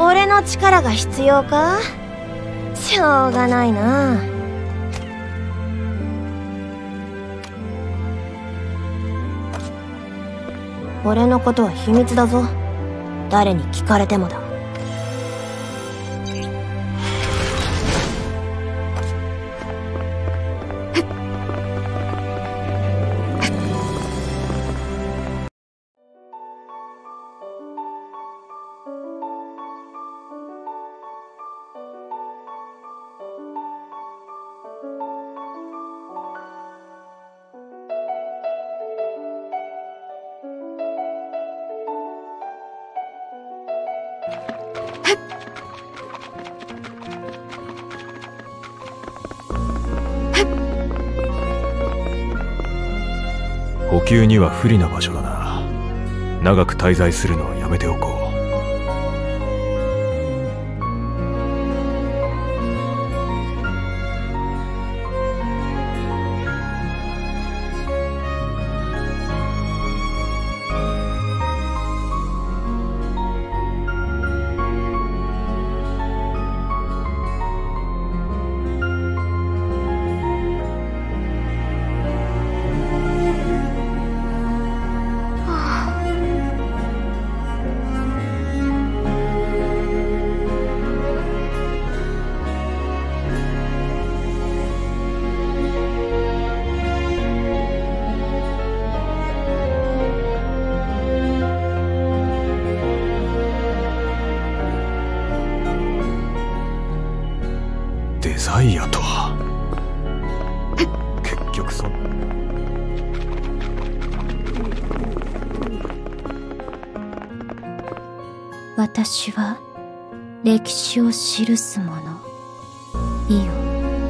俺の力が必要か？しょうがないな。俺のことは秘密だぞ。誰に聞かれてもだ。 補給には不利な場所だな。長く滞在するのはやめておこう。デザイアとは結局私は歴史を記す者、イオ。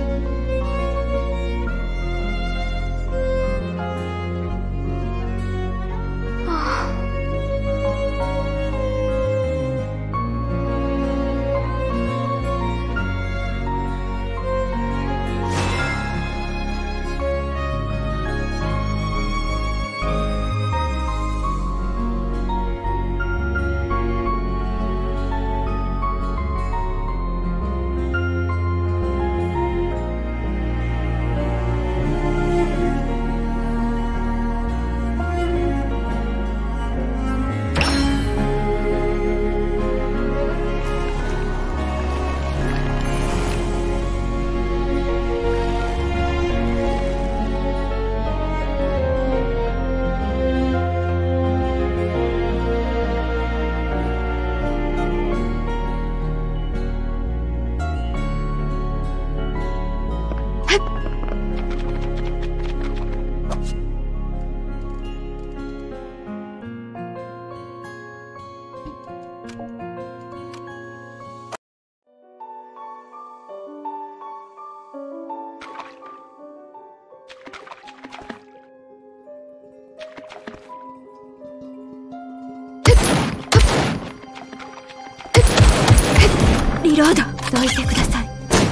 リロード。どいてください。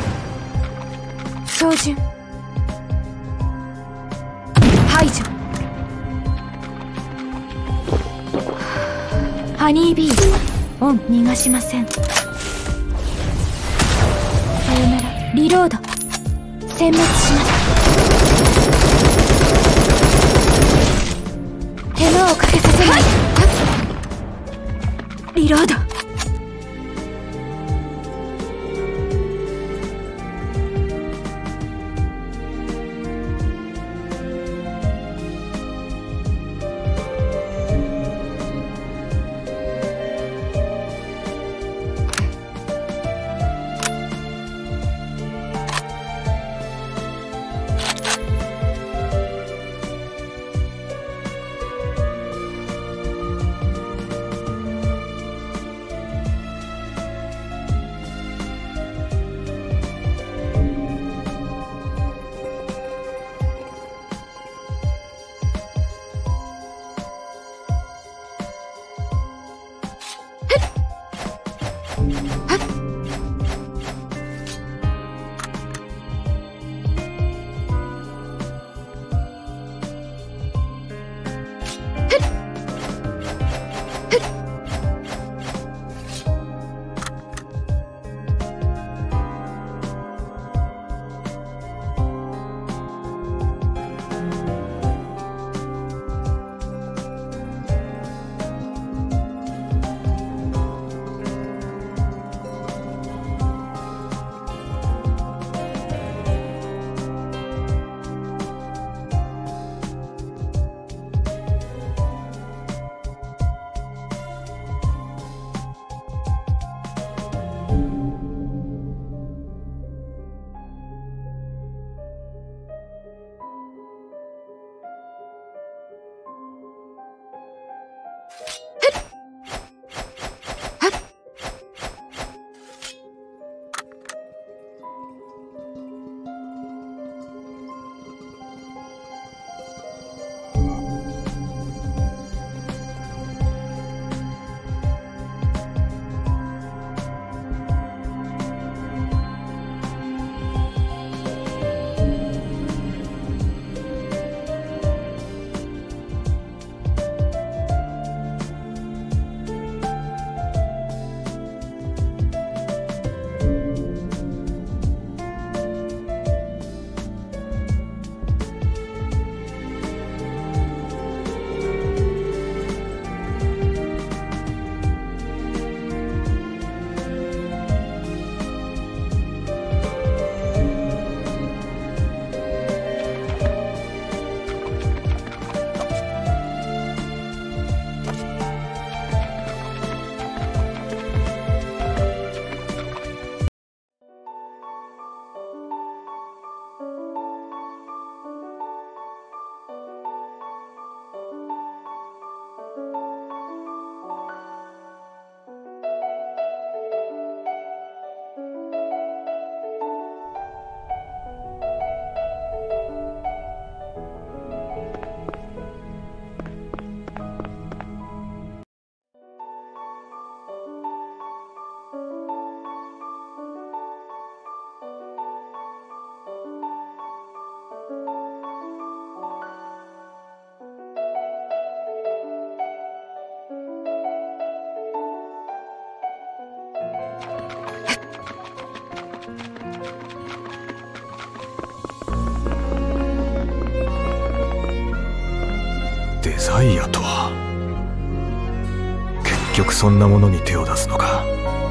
照準排除。ハニービーズオン。逃がしません。さよなら。リロード。殲滅します。手間をかけさせない。リロード。 デザイアとは結局そんなものに手を出すのか。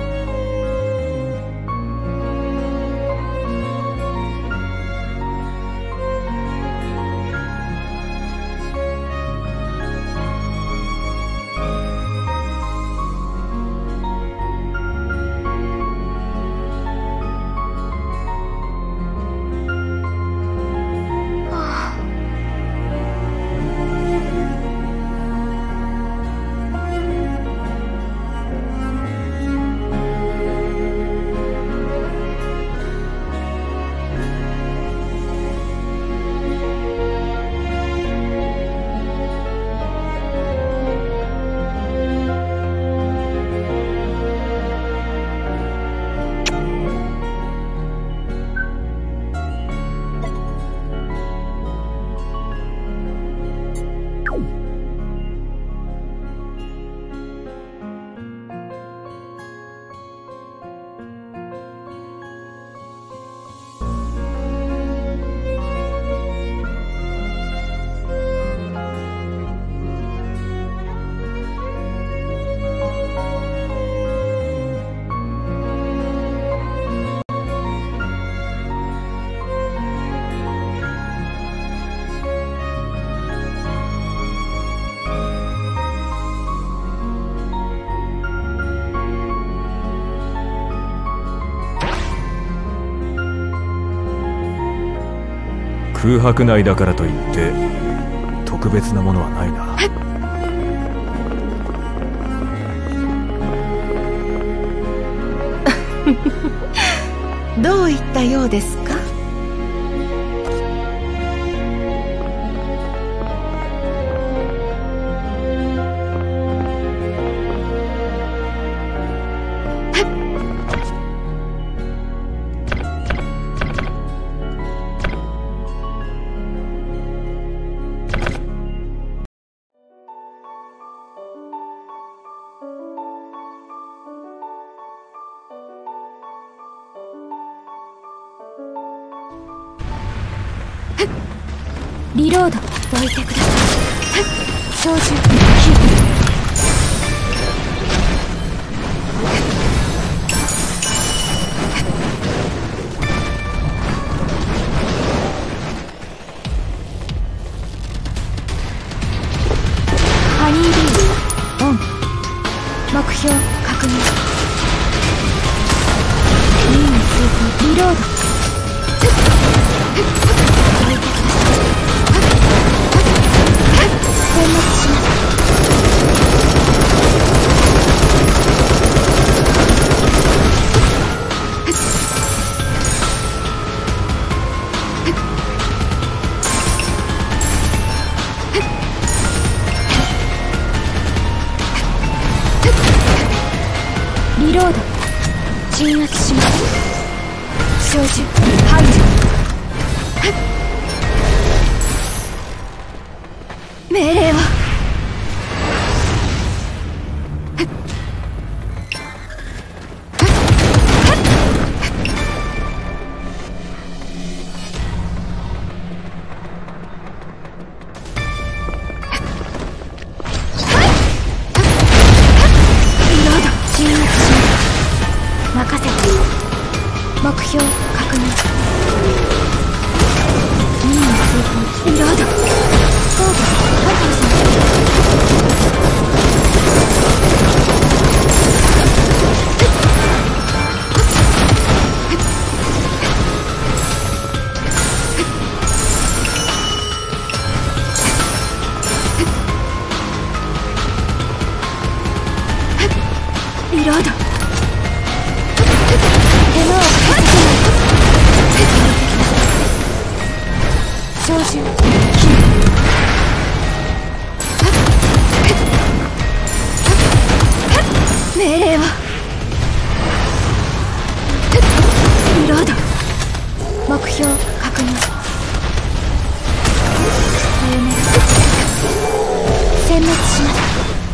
空白内だからといって特別なものはないな。 どういったようですか？ リロード。どいてください。操縦キープ。ハニービームオン。目標確認。任務成功。リロード。どいてください。殲滅します。 リロード。鎮圧します。照準排除。命令を。目標確認。任務遂行。リロード。コード確保します。リロード。手間をかけさせない。照準命令は。リロード。目標確認。さよなら。殲滅します。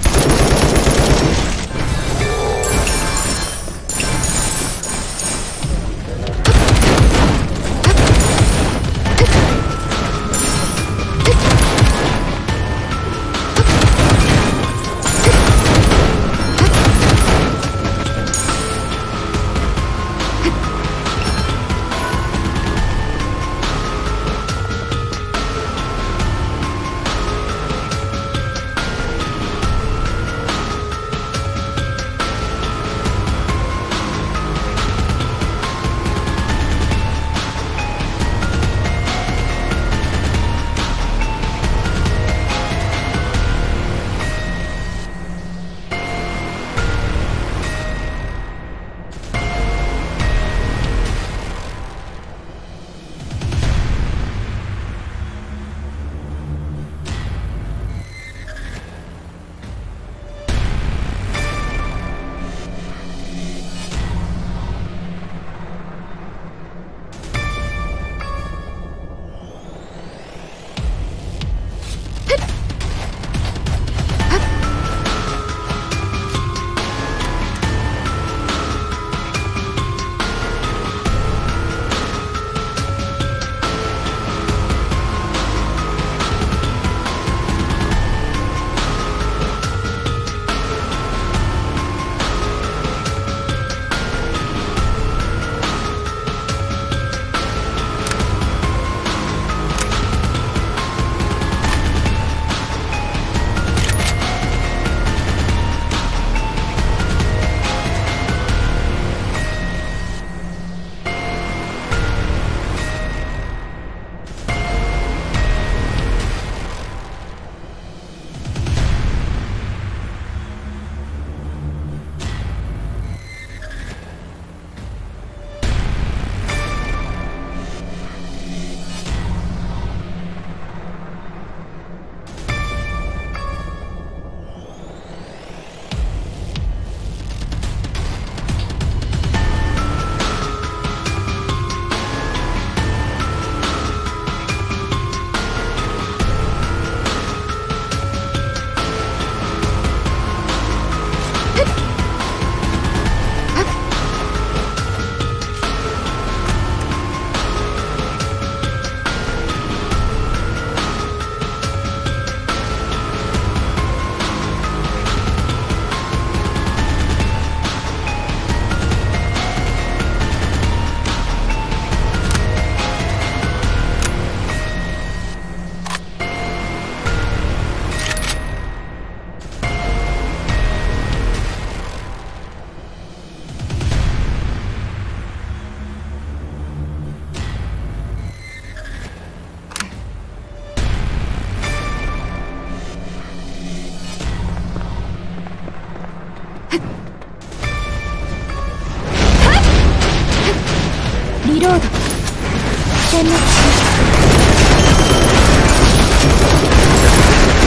リロード。殲滅します。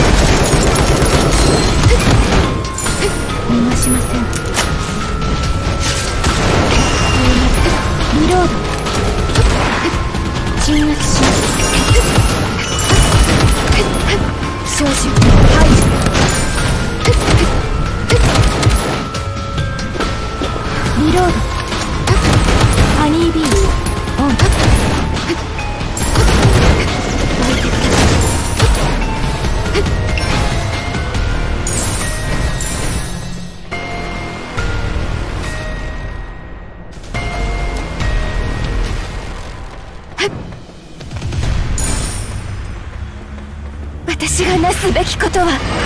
逃がしません。 手排除。リロード。ハニービームオン。私がなすべきことは、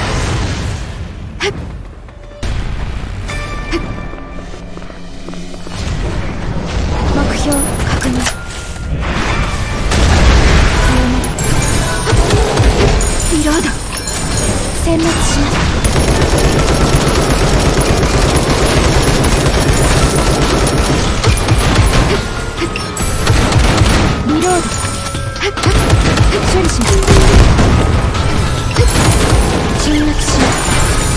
目標確認。リロード。殲滅します。リロード。処理します。沈黙します。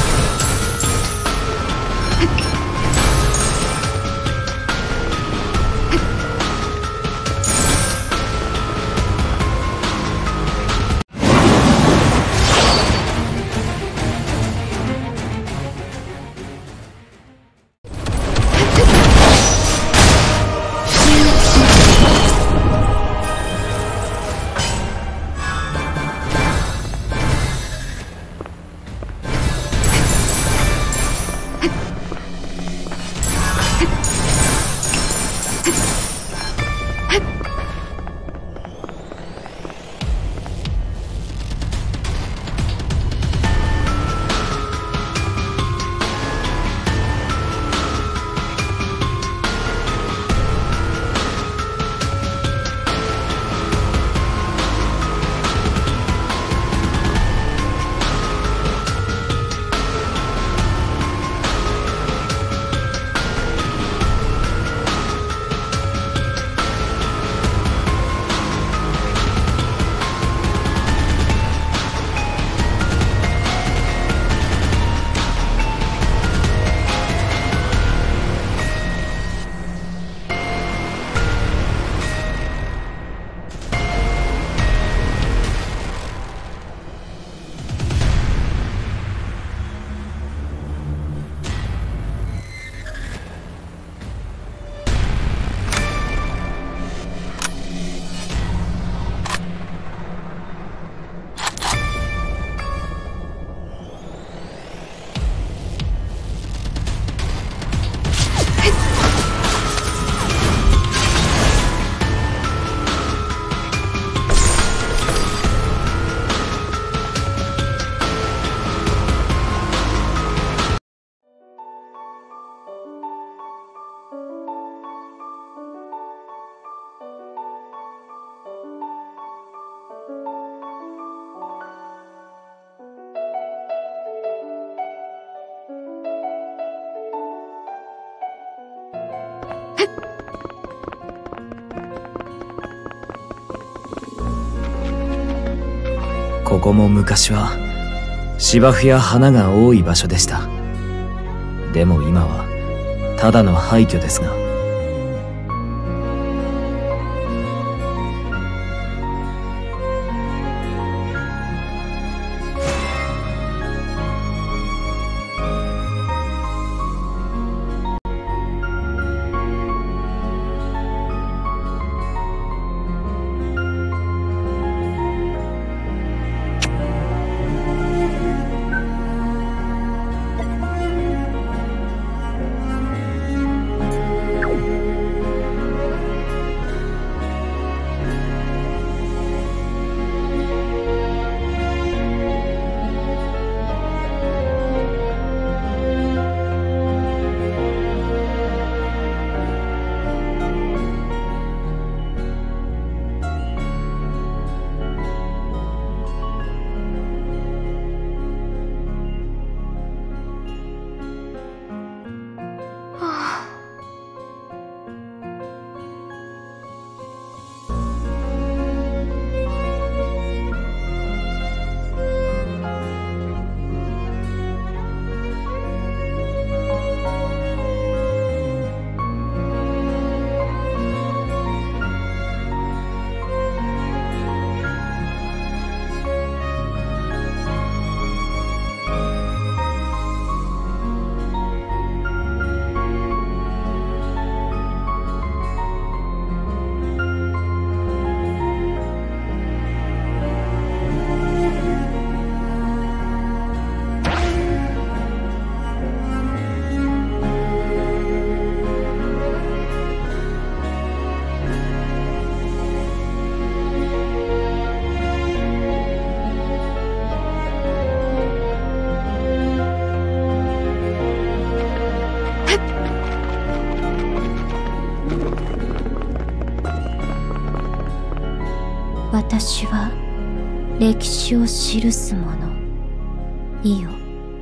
ここも昔は芝生や花が多い場所でした。でも今はただの廃墟ですが。 歴史を記すもの、いよ。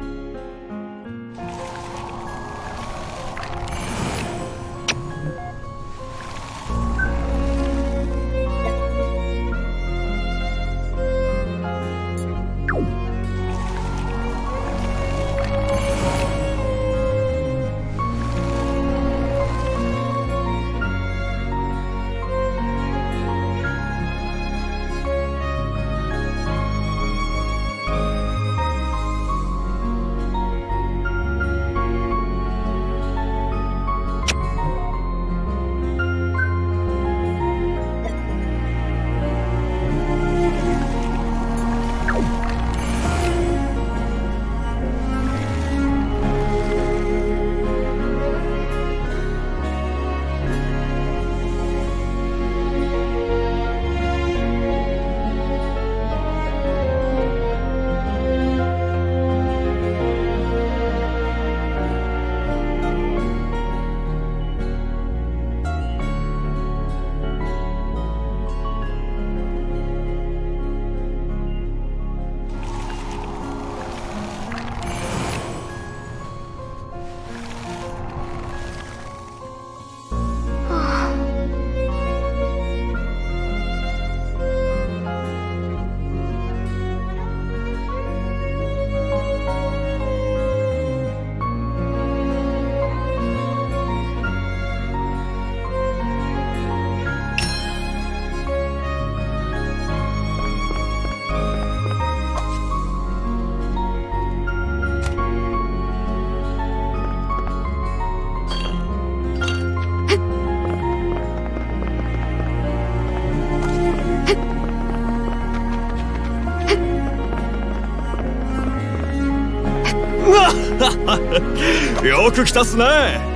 よく来たっすね。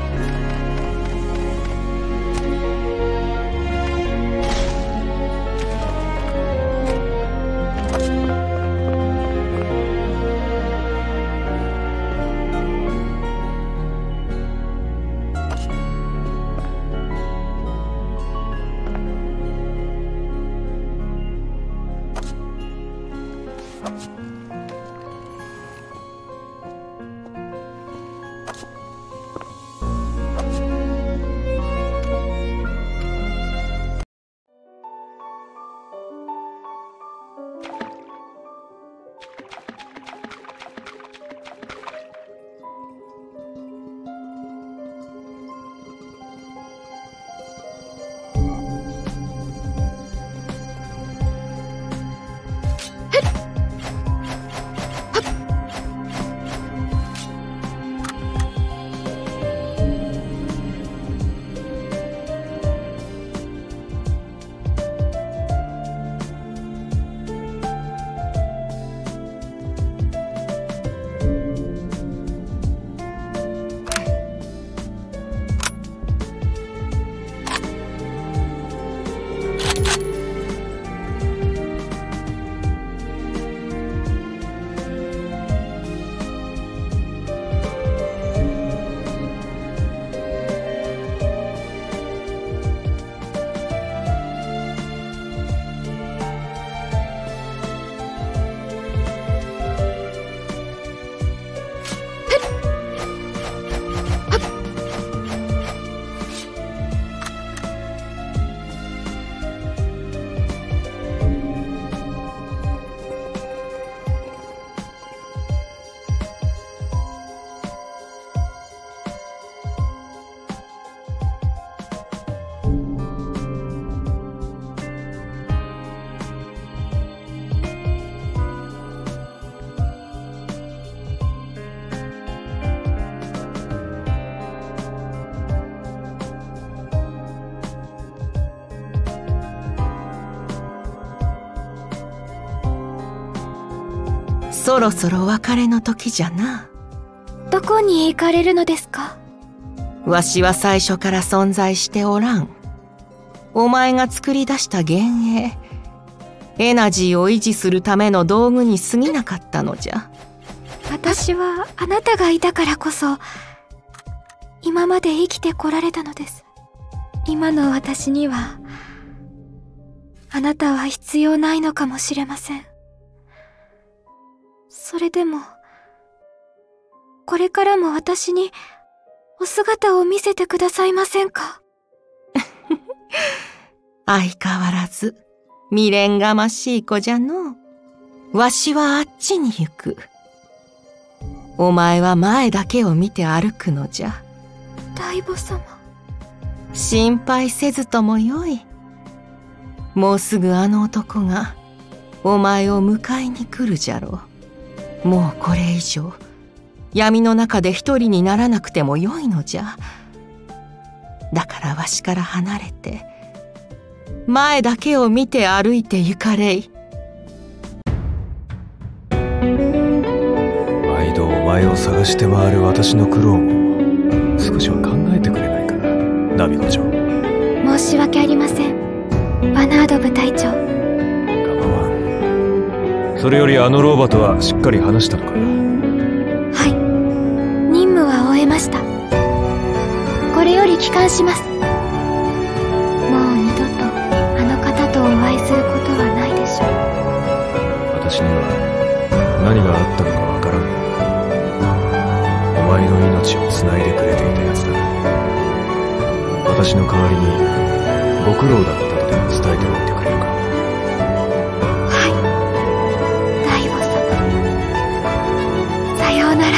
そろそろ別れの時じゃな。 どこに行かれるのですか？ わしは最初から存在しておらん。お前が作り出した幻影、エナジーを維持するための道具に過ぎなかったのじゃ。 私はあなたがいたからこそ今まで生きてこられたのです。今の私にはあなたは必要ないのかもしれません。それでも、これからも私にお姿を見せてくださいませんか？ 相変わらず未練がましい子じゃのう。わしはあっちに行く。お前は前だけを見て歩くのじゃ。 大母様。 心配せずともよい。もうすぐあの男がお前を迎えに来るじゃろう。もうこれ以上闇の中で一人にならなくてもよいのじゃ。だからわしから離れて前だけを見て歩いて行かれい。 毎度お前を探して回る私の苦労も少しは考えてくれないかな、ナビコ長。 申し訳ありません、バナード部隊長。 構わん。それよりあの老婆とはしっかり話したのか？ はい、任務は終えました。これより帰還します。もう二度とあの方とお会いすることはないでしょう。 私には何があったのかわからんが、お前の命をつないでくれていたやつだ。私の代わりにご苦労だったとでも伝えておいてくれるか？ はい、大母様。さようなら。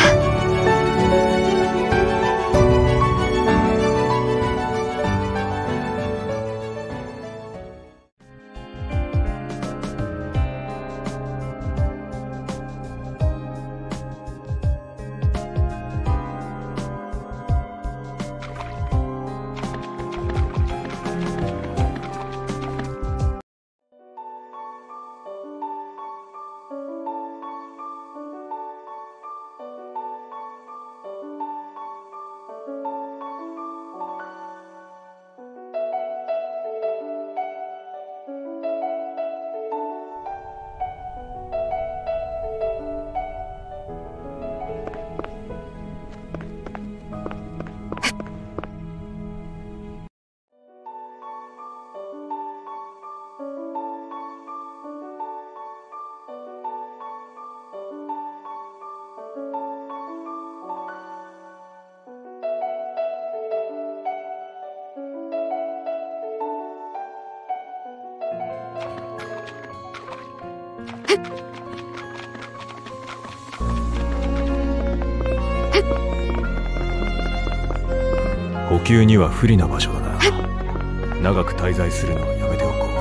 補給には不利な場所だな。長く滞在するのはやめておこう。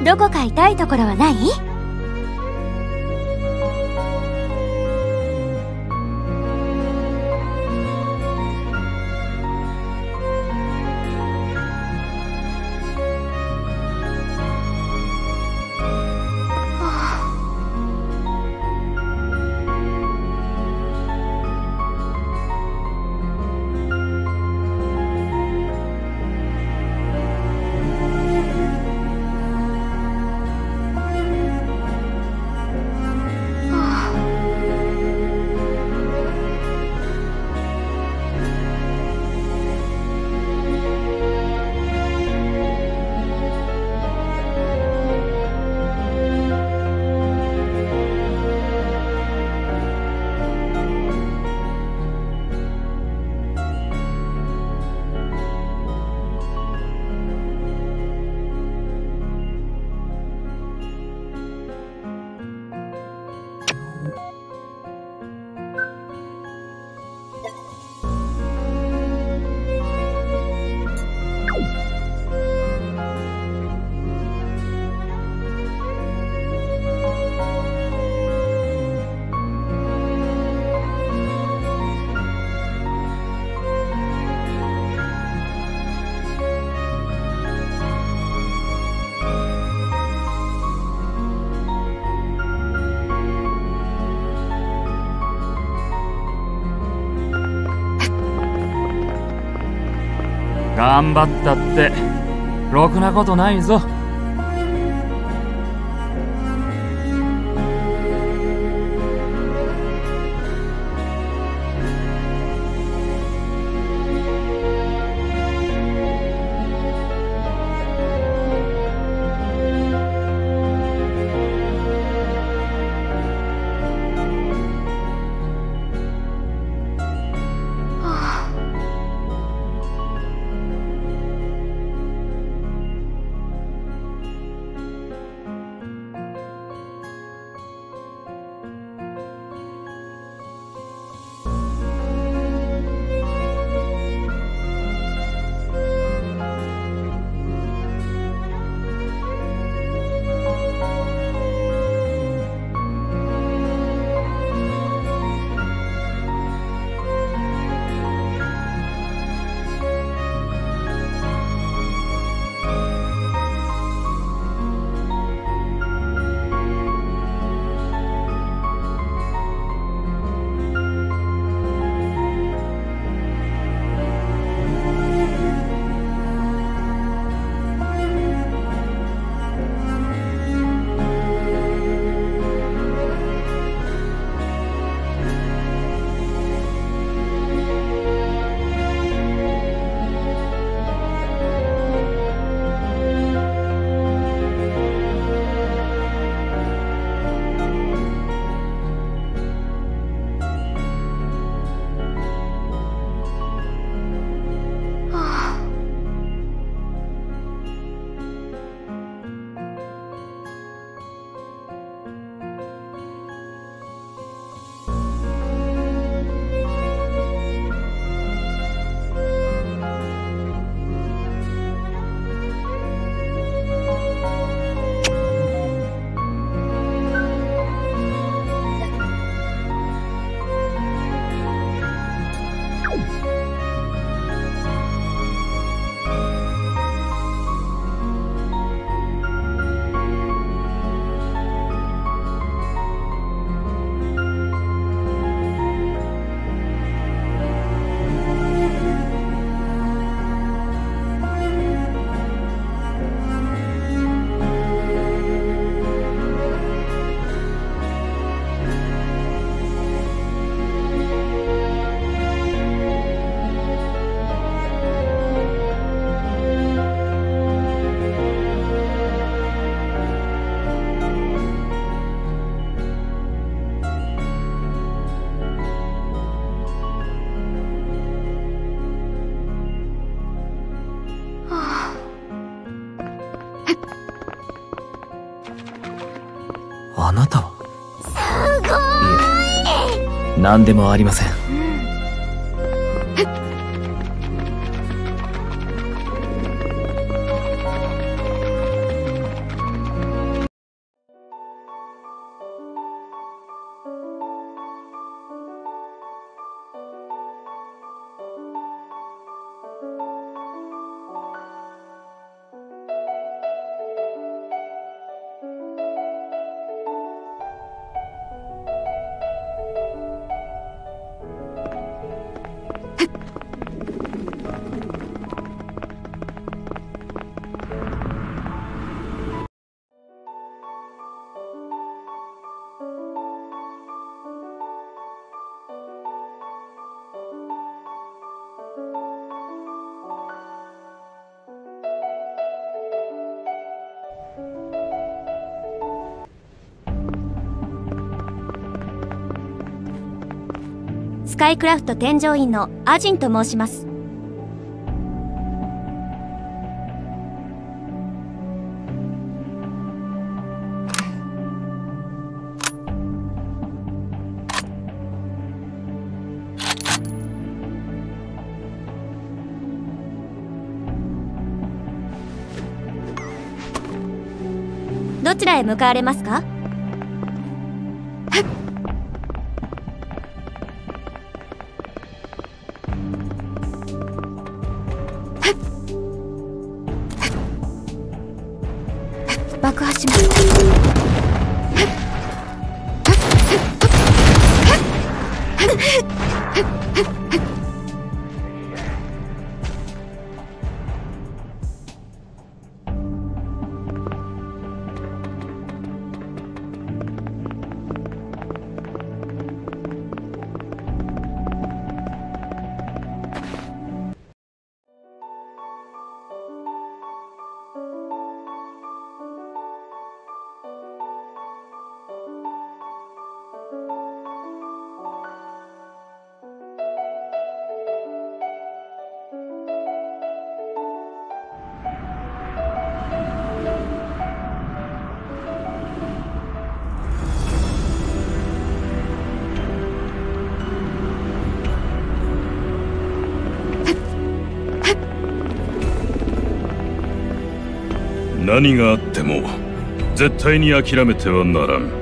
どこか痛いところはない？ 頑張ったってろくなことないぞ。 あなたは？すごい！いえ、何でもありません。 カイクラフト添乗員のアジンと申します。どちらへ向かわれますか？爆破します。 何があっても絶対に諦めてはならん。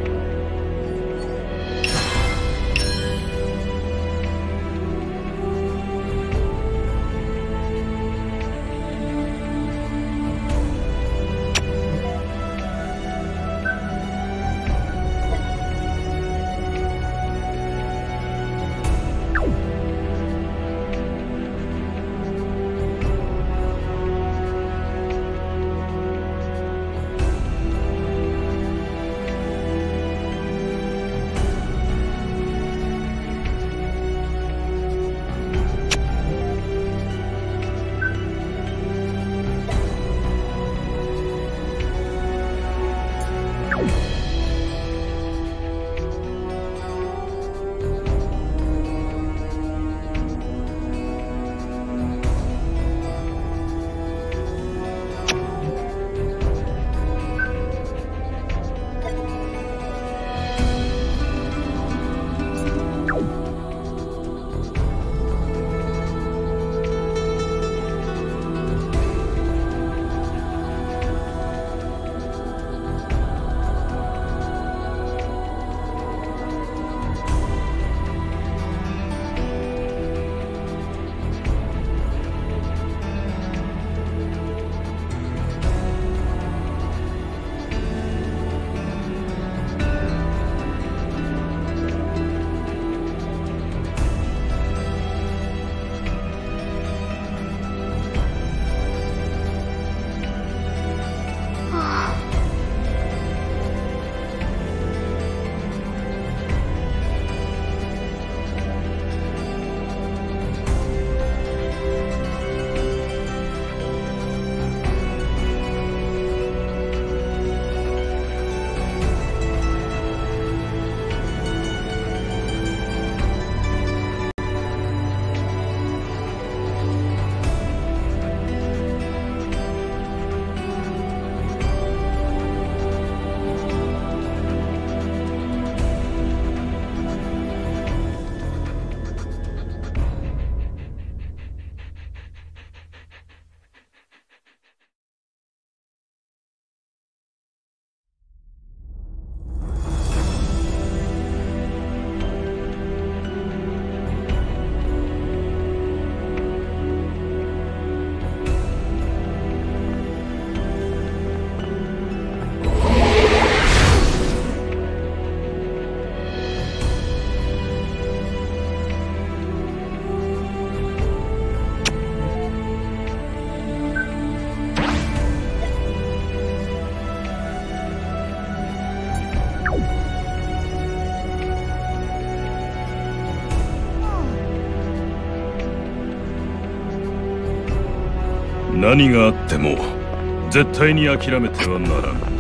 何があっても絶対に諦めてはならん。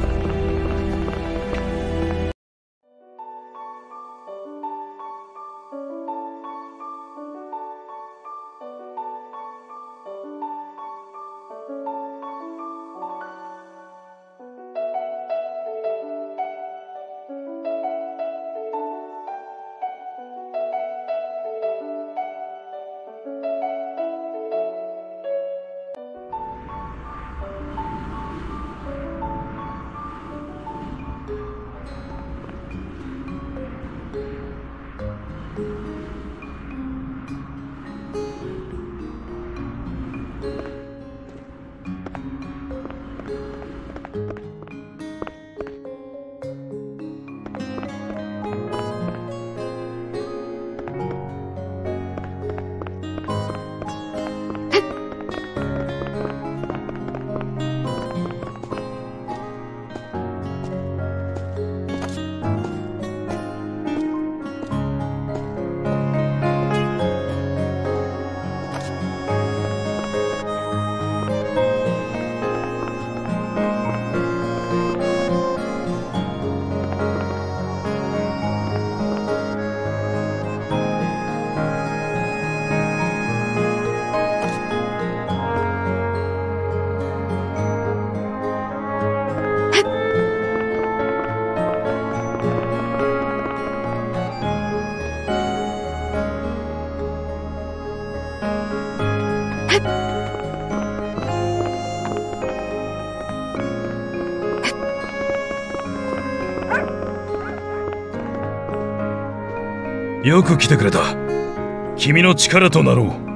よく来てくれた。君の力となろう。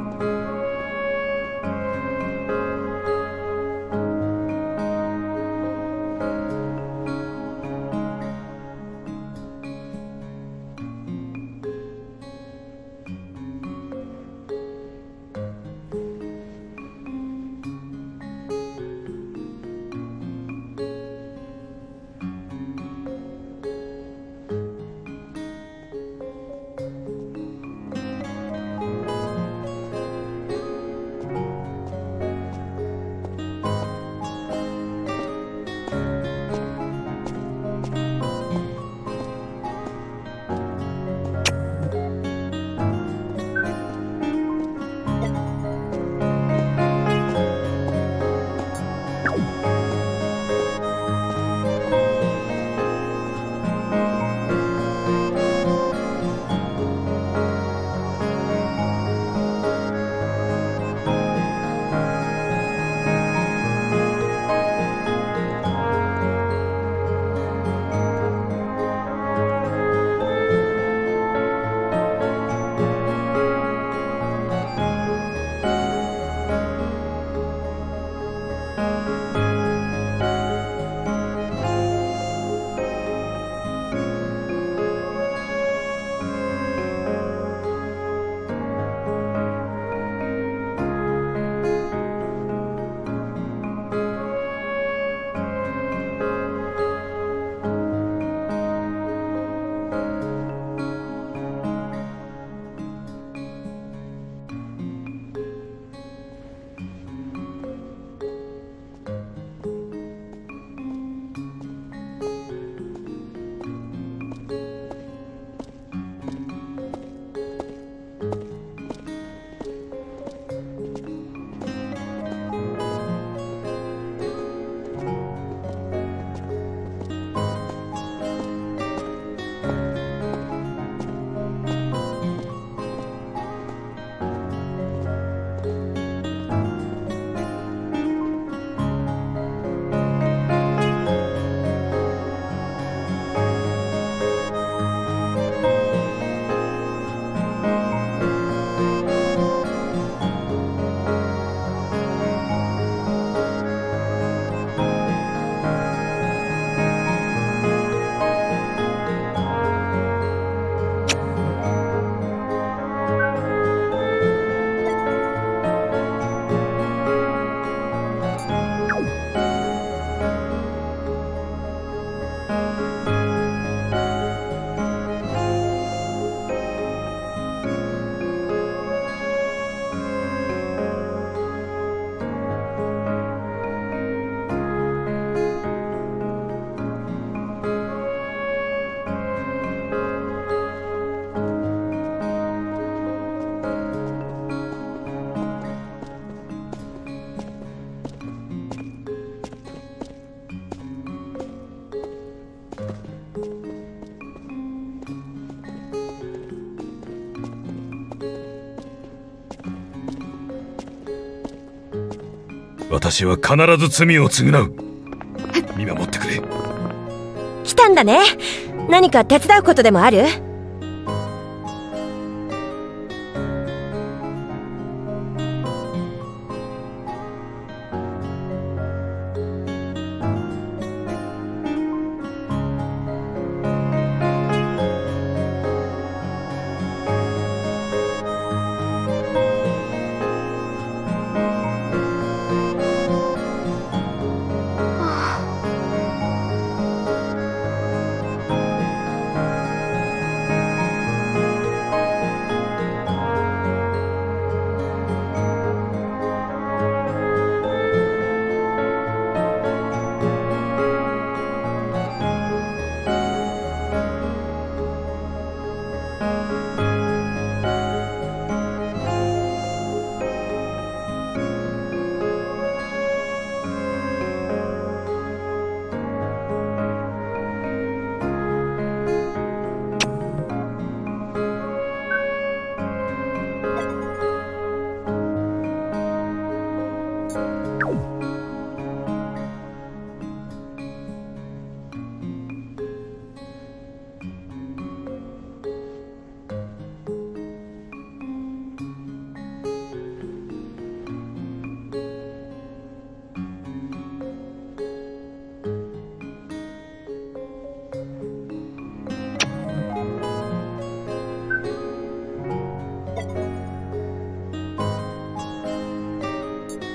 私は必ず罪を償う。見守ってくれ。 来たんだね。何か手伝うことでもある？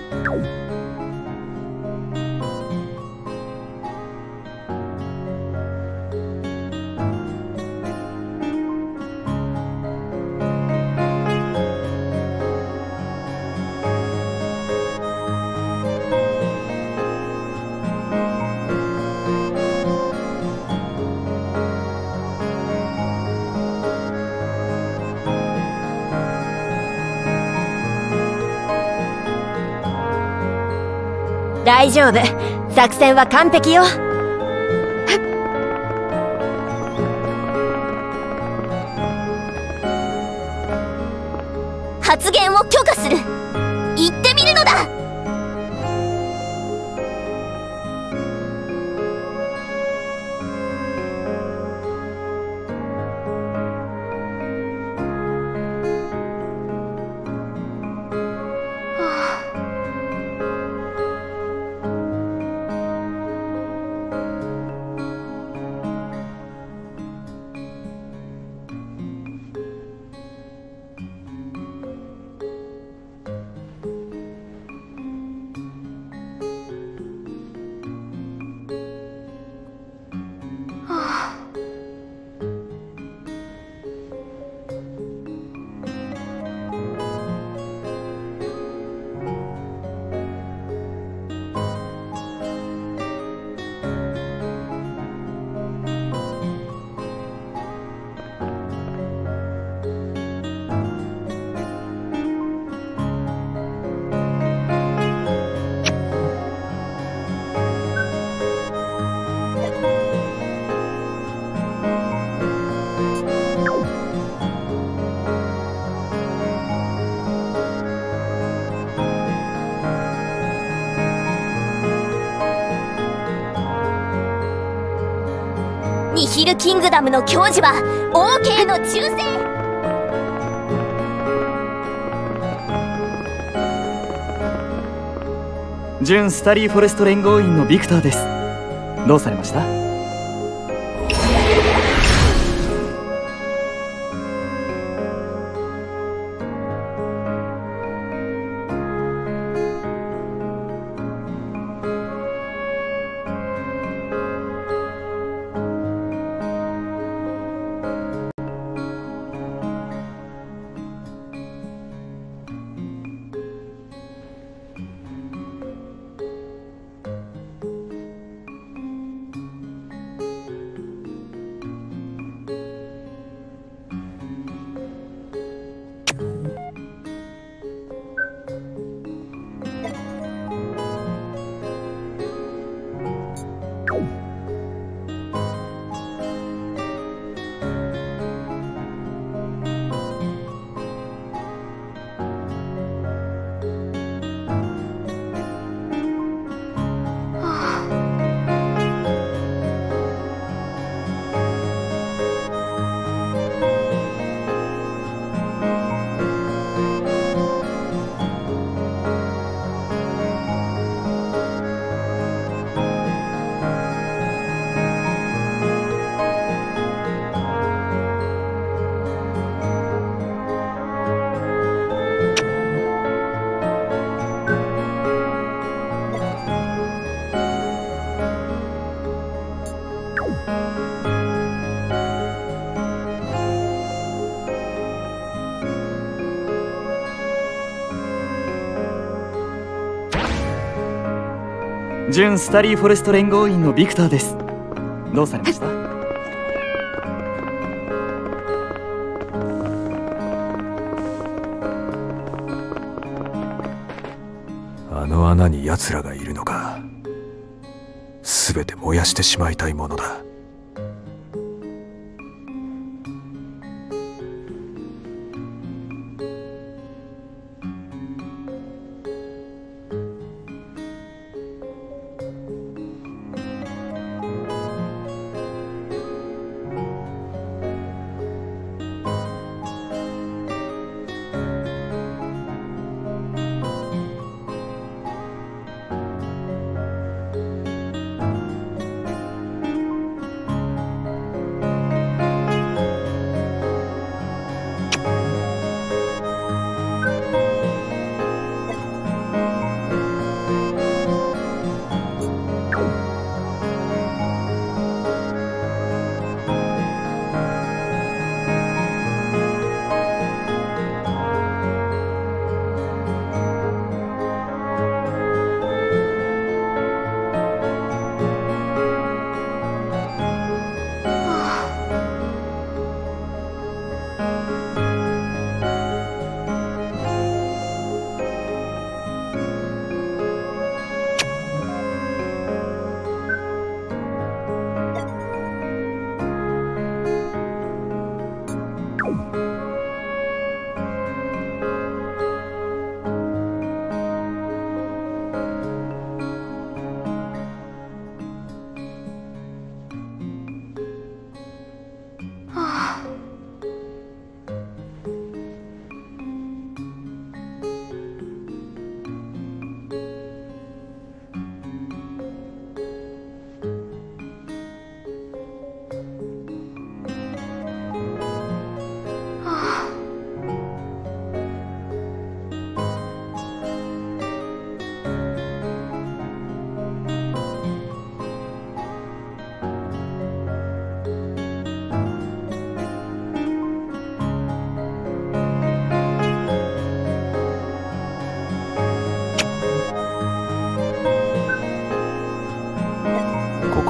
大丈夫、作戦は完璧よ。発言を許可する。言ってみるのだ。ニヒルキングダムの矜持は王家への忠誠。 準スタリーフォレスト連合員のビクターです。どうされました？準スタリーフォレスト連合員のビクターです。どうされました？ あの穴に奴らがいるのか。全て燃やしてしまいたいものだ。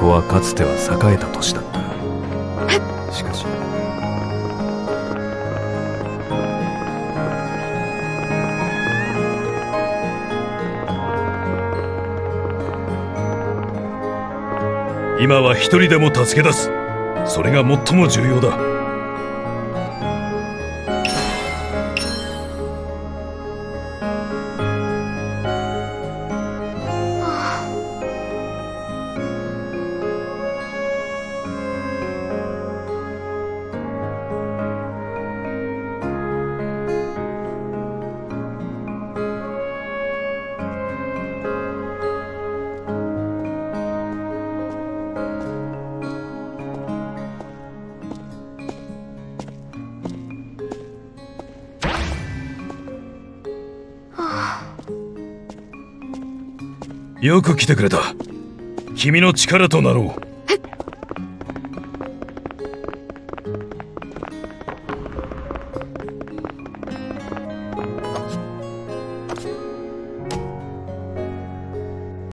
こはかつては栄えた都市だった。しかし今は一人でも助け出す。それが最も重要だ。よく来てくれた。君の力となろう。